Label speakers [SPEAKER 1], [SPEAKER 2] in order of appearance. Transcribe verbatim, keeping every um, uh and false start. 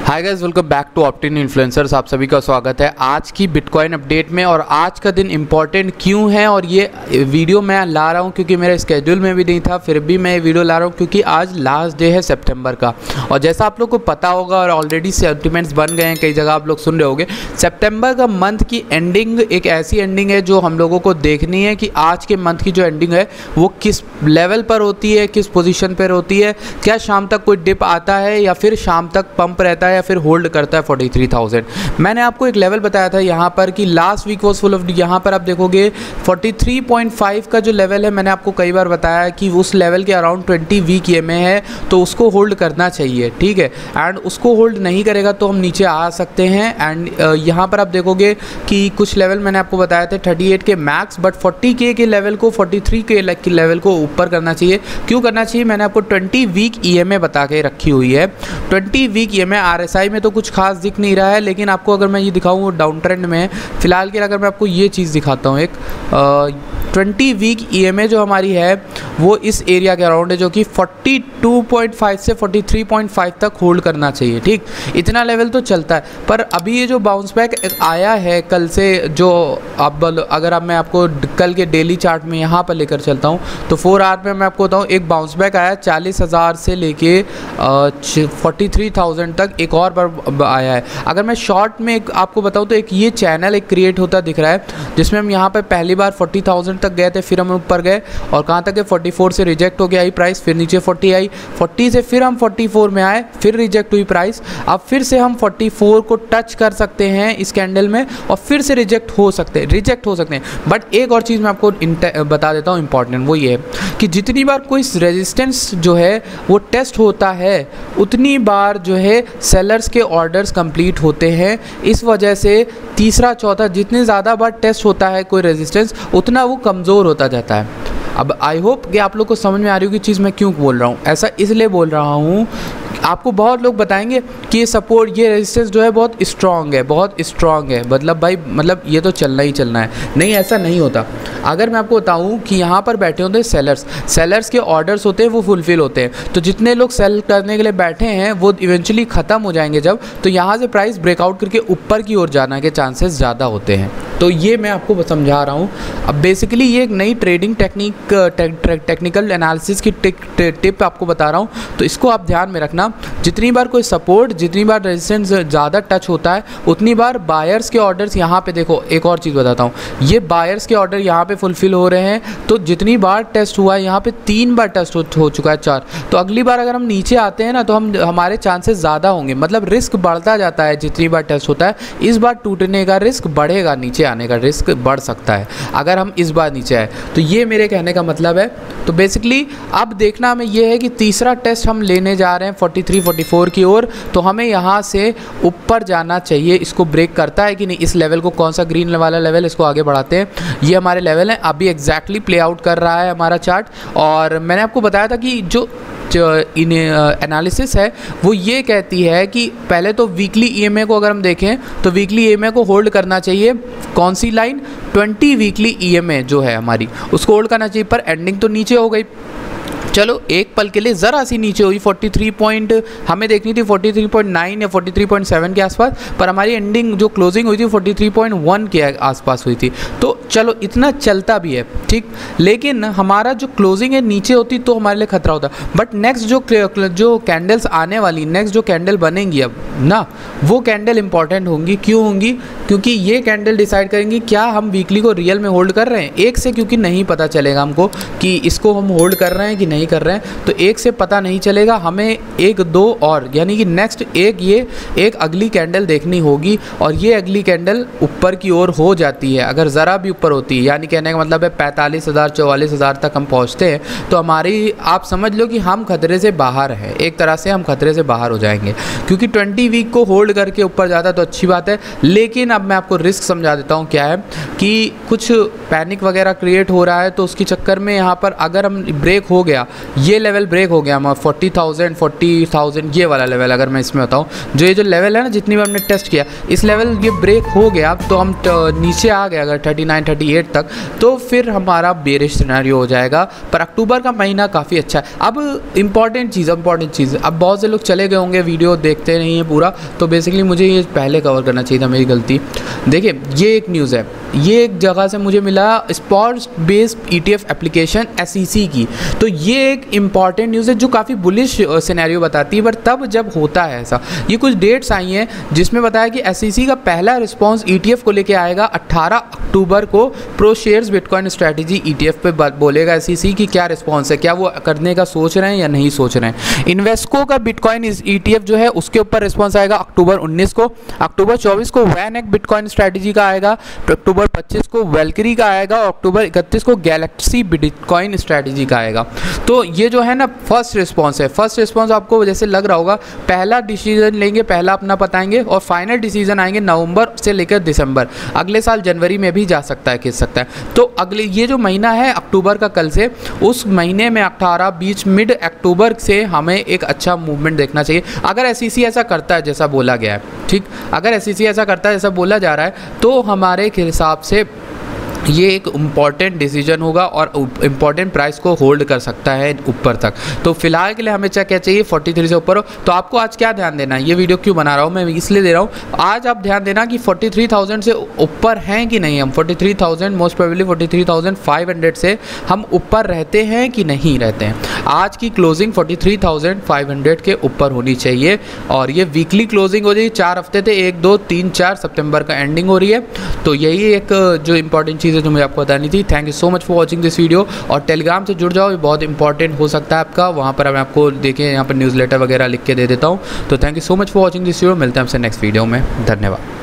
[SPEAKER 1] Hi guys, welcome back to Optin influencers. आप सभी का स्वागत है आज की बिटकॉइन अपडेट में। और आज का दिन इम्पॉर्टेंट क्यों है और ये वीडियो मैं ला रहा हूँ क्योंकि मेरे स्केड्यूल में भी नहीं था, फिर भी मैं ये वीडियो ला रहा हूँ क्योंकि आज लास्ट डे है सितंबर का। और जैसा आप लोग को पता होगा और ऑलरेडी सेंटिमेंट्स बन गए हैं, कई जगह आप लोग सुन रहे होंगे, सितंबर का मंथ की एंडिंग एक ऐसी एंडिंग है जो हम लोगों को देखनी है कि आज के मंथ की जो एंडिंग है वो किस लेवल पर होती है, किस पोजीशन पर होती है, क्या शाम तक कोई डिप आता है या फिर शाम तक पंप रहता है या फिर होल्ड करता है फोर्टी थ्री थाउजेंड। मैंने आपको एक लेवल बताया था यहाँ पर कि last week was full of, यहाँ पर आप देखोगे फोर्टी थ्री पॉइंट फाइव का जो लेवल है, मैंने आपको कई बार बताया कि उस लेवल के around twenty week E M A है तो उसको होल्ड करना चाहिए, ठीक है। एंड उसको होल्ड नहीं करेगा तो हम नीचे आ सकते हैं। एंड यहाँ पर आप देखोगे कि कुछ लेवल मैंने आपको बताया था thirty eight K max, but forty K के लेवल को फोर्टी थ्री के लेवल को ऊपर करना चाहिए। क्यों करना चाहिए? मैंने आपको twenty week E M A बता के रखी हुई है। Twenty week E M A R S I में तो कुछ खास दिख नहीं रहा है, लेकिन आपको अगर मैं ये दिखाऊँ डाउन ट्रेंड में फिलहाल के, अगर मैं आपको ये चीज़ दिखाता हूँ, एक twenty week E M A जो हमारी है वो इस एरिया के अराउंड है जो कि फोर्टी टू पॉइंट फाइव से फोर्टी थ्री पॉइंट फाइव तक होल्ड करना चाहिए, ठीक। इतना लेवल तो चलता है, पर अभी ये जो बाउंस बैक आया है कल से, जो अब अगर अब मैं आपको कल के डेली चार्ट में यहाँ पर लेकर चलता हूँ तो फोर आवर में मैं आपको बताऊँ एक बाउंस बैक आया चालीस हज़ार से लेके फोर्टी थ्री थाउजेंड तक एक और बार आया है। अगर मैं शॉर्ट में एक आपको बताऊँ तो एक ये चैनल एक क्रिएट होता दिख रहा है जिसमें हम यहाँ पर पहली बार फोर्टी थाउजेंड तक गए थे, फिर हम ऊपर गए और कहाँ तक है फोर्टी फोर से रिजेक्ट हो गया आई प्राइस, फिर नीचे फोर्टी आई, फोर्टी से फिर हम फोर्टी फोर में आए, फिर रिजेक्ट हुई प्राइस। अब फिर से हम फोर्टी फोर को टच कर सकते हैं इस कैंडल में और फिर से रिजेक्ट हो सकते हैं रिजेक्ट हो सकते हैं बट एक और चीज़ मैं आपको बता देता हूँ इंपॉर्टेंट, वो ये है कि जितनी बार कोई रेजिस्टेंस जो है वो टेस्ट होता है उतनी बार जो है सेलर्स के ऑर्डर्स कंप्लीट होते हैं। इस वजह से तीसरा चौथा जितने ज़्यादा बार टेस्ट होता है कोई रेजिस्टेंस उतना वो कमज़ोर होता जाता है। अब आई होप कि आप लोग को समझ में आ रही होगी चीज़ मैं क्यों बोल रहा हूँ। ऐसा इसलिए बोल रहा हूँ, आपको बहुत लोग बताएंगे कि ये सपोर्ट, ये रेजिस्टेंस जो है बहुत स्ट्रॉन्ग है, बहुत स्ट्रॉन्ग है, मतलब भाई मतलब ये तो चलना ही चलना है। नहीं, ऐसा नहीं होता। अगर मैं आपको बताऊं कि यहाँ पर बैठे होते हैं सेलर्स, सेलर्स के ऑर्डर्स होते हैं वो फुलफिल होते हैं, तो जितने लोग सेल करने के लिए बैठे हैं वो इवेंचुअली ख़त्म हो जाएंगे जब, तो यहाँ से प्राइस ब्रेकआउट करके ऊपर की ओर जाने के चांसेस ज़्यादा होते हैं। तो ये मैं आपको समझा रहा हूँ। अब बेसिकली ये एक नई ट्रेडिंग टेक्निक टेक्निकल एनालिसिस की टिप आपको बता रहा हूँ, तो इसको आप ध्यान में रखना। जितनी बार कोई सपोर्ट, जितनी बार रेजिस्टेंस ज़्यादा टच होता है उतनी बार बायर्स के ऑर्डर्स, यहाँ पे देखो एक और चीज़ बताता हूँ, ये बायर्स के ऑर्डर यहाँ पे फुलफिल हो रहे हैं। तो जितनी बार टेस्ट हुआ है यहाँ पे तीन बार टेस्ट हो, हो चुका है चार, तो अगली बार अगर हम नीचे आते हैं ना तो हम हमारे चांसेस ज़्यादा होंगे, मतलब रिस्क बढ़ता जाता है जितनी बार टेस्ट होता है। इस बार टूटने का रिस्क बढ़ेगा, नीचे आने का रिस्क बढ़ सकता है अगर हम इस बार नीचे आए। तो ये मेरे कहने का मतलब है। तो बेसिकली अब देखना हमें ये है कि तीसरा टेस्ट हम लेने जा रहे हैं फोर्टी थ्री फोर्टी फोर की ओर, तो हमें यहाँ से ऊपर जाना चाहिए। इसको ब्रेक करता है कि नहीं, इस लेवल को, कौन सा ग्रीन वाला लेवल, इसको आगे बढ़ाते हैं। ये हमारे लेवल है, अभी एग्जैक्टली प्ले आउट कर रहा है हमारा चार्ट। और मैंने आपको बताया था कि जो इन एनालिसिस है वो ये कहती है कि पहले तो वीकली ई एम ए को अगर हम देखें तो वीकली ई एम ए को होल्ड करना चाहिए। कौन सी line? Twenty weekly E M A जो है हमारी, उसको होल्ड करना चाहिए। पर एंडिंग तो नीचे हो गई, चलो एक पल के लिए ज़रा सी नीचे हुई, फोर्टी थ्री पॉइंट हमें देखनी थी फोर्टी थ्री पॉइंट नाइन या फोर्टी थ्री पॉइंट सेवन के आसपास, पर हमारी एंडिंग जो क्लोजिंग हुई थी फोर्टी थ्री पॉइंट वन के आसपास हुई थी। तो चलो इतना चलता भी है, ठीक, लेकिन हमारा जो क्लोजिंग है नीचे होती तो हमारे लिए खतरा होता। बट नेक्स्ट जो जो कैंडल्स आने वाली, नेक्स्ट जो कैंडल बनेंगी अब ना, वो कैंडल इंपॉर्टेंट होंगी। क्यों होंगी? क्योंकि ये कैंडल डिसाइड करेंगी क्या हम वीकली को रियल में होल्ड कर रहे हैं। एक से क्योंकि नहीं पता चलेगा हमको कि इसको हम होल्ड कर रहे हैं कि नहीं कर रहे हैं, तो एक से पता नहीं चलेगा, हमें एक दो और यानी कि नेक्स्ट एक ये एक अगली कैंडल देखनी होगी। और ये अगली कैंडल ऊपर की ओर हो जाती है, अगर ज़रा भी ऊपर होती है, यानी कहने का मतलब है पैंतालीस हज़ार चौवालीस हज़ार तक हम पहुँचते हैं, तो हमारी, आप समझ लो कि हम खतरे से बाहर हैं, एक तरह से हम खतरे से बाहर हो जाएंगे। क्योंकि ट्वेंटी वीक को होल्ड करके ऊपर जाता तो अच्छी बात है, लेकिन अब मैं आपको रिस्क समझा देता हूँ क्या है कि कुछ पैनिक वगैरह क्रिएट हो रहा है, तो उसके चक्कर में यहाँ पर अगर हम ब्रेक हो गया ये लेवल ब्रेक हो गया हमारा फोर्टी थाउजेंड फोर्टी थाउजेंड ये वाला लेवल, अगर मैं इसमें बताऊँ जो ये जो लेवल है ना जितनी बार हमने टेस्ट किया इस लेवल ये ब्रेक हो गया तो हम नीचे आ गए अगर थर्टी नाइन थर्टी एट तक तो फिर हमारा बेरिश सिनेरियो हो जाएगा। पर अक्टूबर का महीना काफ़ी अच्छा है। अब इंपॉर्टेंट चीज़ इंपॉर्टेंट चीज़ अब बहुत से लोग चले गए होंगे वीडियो देखते नहीं हैं पूरा, तो बेसिकली मुझे ये पहले कवर करना चाहिए था, मेरी गलती। देखिए ये एक न्यूज़ है, ये एक जगह से मुझे मिला spot based ETF application SEC की, तो ये एक इंपॉर्टेंट न्यूज़ है जो काफ़ी बुलिश सिनेरियो बताती है। पर तब जब होता है ऐसा, ये कुछ डेट्स आई हैं जिसमें बताया कि एसईसी का पहला रिस्पांस ईटीएफ को लेके आएगा अट्ठारह अक्टूबर को। ProShares Bitcoin Strategy ETF पे बोलेगा एसईसी की क्या रिस्पांस है, क्या वो करने का सोच रहे हैं या नहीं सोच रहे हैं। इन्वेस्को का बिटकॉइन ईटीएफ जो है उसके ऊपर रिस्पांस आएगा अक्टूबर उन्नीस को। अक्टूबर चौबीस को वैनएक बिटकॉइन स्ट्रैटेजी का आएगा, अक्टूबर पच्चीस को वेलकरी का आएगा और अक्टूबर इकतीस को गैलेक्सी बिटकॉइन स्ट्रैटेजी का आएगा। तो ये जो है ना फर्स्ट रिस्पांस है। फर्स्ट रिस्पांस आपको जैसे लग रहा होगा पहला डिसीजन लेंगे, पहला अपना बताएंगे और फाइनल डिसीजन आएंगे नवंबर से लेकर दिसंबर, अगले साल जनवरी में भी जा सकता है, खिंच सकता है। तो अगले ये जो महीना है अक्टूबर का कल से, उस महीने में अट्ठारह बीच मिड अक्टूबर से हमें एक अच्छा मूवमेंट देखना चाहिए अगर एसईसी ऐसा करता है जैसा बोला गया है। ठीक, अगर एसईसी ऐसा करता है जैसा बोला जा रहा है तो हमारे हिसाब से ये एक इम्पॉर्टेंट डिसीजन होगा और इम्पॉर्टेंट प्राइस को होल्ड कर सकता है ऊपर तक। तो फिलहाल के लिए हमें क्या क्या चाहिए तैंतालीस से ऊपर हो। तो आपको आज क्या ध्यान देना है, ये वीडियो क्यों बना रहा हूँ मैं इसलिए दे रहा हूँ, आज आप ध्यान देना कि तैंतालीस हज़ार से ऊपर हैं कि नहीं हम, तैंतालीस हज़ार मोस्ट प्रोबेबली तैंतालीस हज़ार पाँच सौ से हम ऊपर रहते हैं कि नहीं रहते हैं। आज की क्लोजिंग तैंतालीस हज़ार पाँच सौ के ऊपर होनी चाहिए और ये वीकली क्लोजिंग हो जाएगी। चार हफ्ते थे, एक दो तीन चार सितंबर का एंडिंग हो रही है। तो यही एक जो इंपॉर्टेंट चीज़ जो मुझे आपको बतानी थी। Thank you so much for watching this video और टेलीग्राम से जुड़ जाओ, ये बहुत इंपॉर्टेंट हो सकता है आपका। वहाँ पर मैं आपको देखिए यहाँ पर न्यूज़लेटर वगैरह लिख के दे देता हूँ। तो thank you so much for watching this video, मिलते हैं आपसे नेक्स्ट वीडियो में, धन्यवाद।